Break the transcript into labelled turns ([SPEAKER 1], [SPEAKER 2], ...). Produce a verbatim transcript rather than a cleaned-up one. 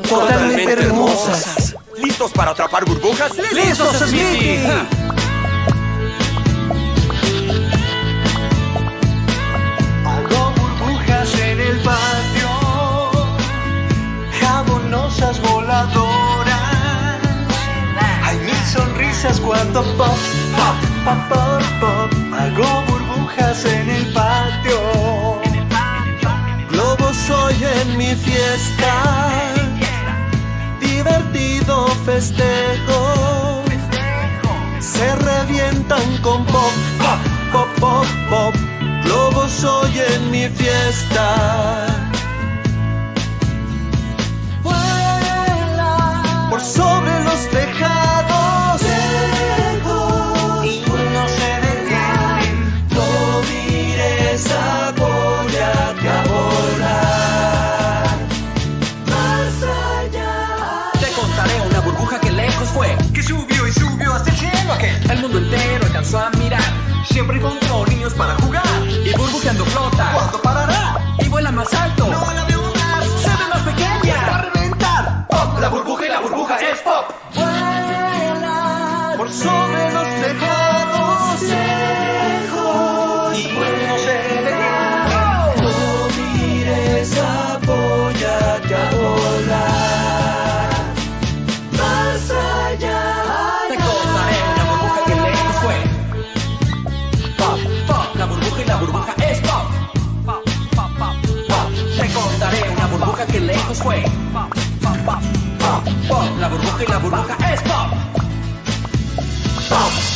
[SPEAKER 1] totalmente hermosas.
[SPEAKER 2] ¿Listos para atrapar burbujas?
[SPEAKER 1] ¡Listos, Smithy!
[SPEAKER 3] Hago burbujas en el patio, jabonosas voladoras. Hay mil sonrisas cuando pop, pop, pop, pop, pop. Hago burbujas en el patio.
[SPEAKER 1] Globos hoy en mi fiesta, divertido festejo. Se revientan con pop, pop, pop, pop, pop. Globos hoy en mi fiesta. Vuela por sobre los tejados, lejos,
[SPEAKER 3] Y no se detienen.
[SPEAKER 1] no mires apóyate a volar más allá.
[SPEAKER 4] Te contaré una burbuja que lejos fue,
[SPEAKER 3] Que subió y subió hasta el cielo aquel.
[SPEAKER 4] el mundo entero alcanzó a mirar,
[SPEAKER 3] Siempre encontró niños para jugar.
[SPEAKER 4] y burbujeando flota,
[SPEAKER 3] ¿Cuándo parará?
[SPEAKER 4] y vuela más alto,
[SPEAKER 3] No la veo volar.
[SPEAKER 4] se ve más
[SPEAKER 3] Va a
[SPEAKER 4] pequeña.
[SPEAKER 3] reventar.
[SPEAKER 4] Pop, la burbuja y la burbuja es pop.
[SPEAKER 1] Vuela por sobre los tejados, lejos,
[SPEAKER 3] Y no se detienen.
[SPEAKER 1] no mires apóyate a volar más allá.
[SPEAKER 4] Te contaré una burbuja que lejos fue. Pop, pop, la burbuja y la burbuja es pop. Pop, pop, pop, pop. Te contaré una burbuja que lejos fue. Pop, pop, pop, pop, pop. La burbuja y la burbuja es pop. Pop.